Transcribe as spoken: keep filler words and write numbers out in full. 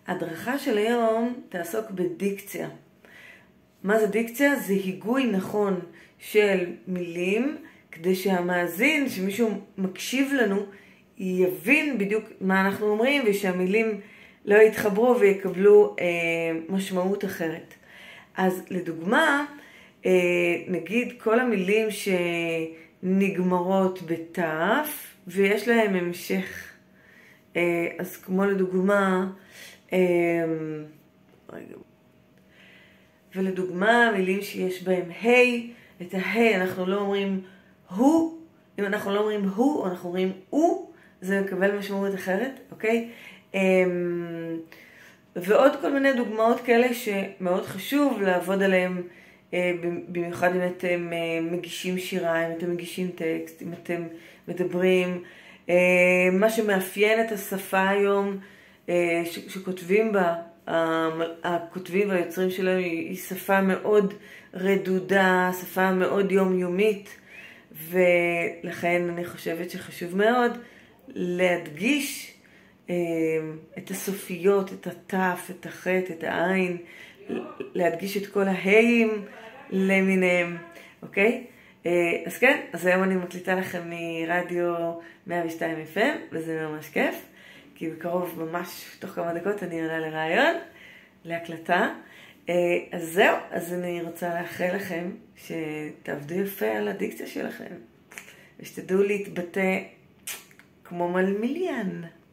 ההדרכה של היום תעסוק בדיקציה. מה זה דיקציה? זה היגוי נכון של מילים, כדי שהמאזין, שמישהו מקשיב לנו, יבין בדיוק מה אנחנו אומרים, ושהמילים לא יתחברו ויקבלו אה, משמעות אחרת. אז לדוגמה, אה, נגיד כל המילים שנגמרות בתף, ויש להם המשך. אה, אז כמו לדוגמה, אה, רגע. ולדוגמה, מילים שיש בהם היי, את ההי אנחנו לא אומרים הוא, אם אנחנו לא אומרים הוא, אנחנו אומרים הוא, זה מקבל משמעות אחרת, אוקיי? ועוד כל מיני דוגמאות כאלה שמאוד חשוב לעבוד עליהם, במיוחד אם אתם מגישים שירה, אם אתם מגישים טקסט, אם אתם מדברים. מה שמאפיין את השפה היום שכותבים בה, הכותבים והיוצרים שלנו, היא שפה מאוד רדודה, שפה מאוד יומיומית, ולכן אני חושבת שחשוב מאוד להדגיש את הסופיות, את התף, את החט, את העין, להדגיש את כל ההיים למיניהם, אוקיי? אז כן, אז היום אני מקליטה לכם מרדיו מאה ושתיים אף אם, וזה ממש כיף, כי בקרוב, ממש תוך כמה דקות, אני עולה לרעיון, להקלטה. אז זהו, אז אני רוצה לאחל לכם שתעבדו יפה על הדיקציה שלכם, ושתדעו להתבטא כמו מלמיליאן.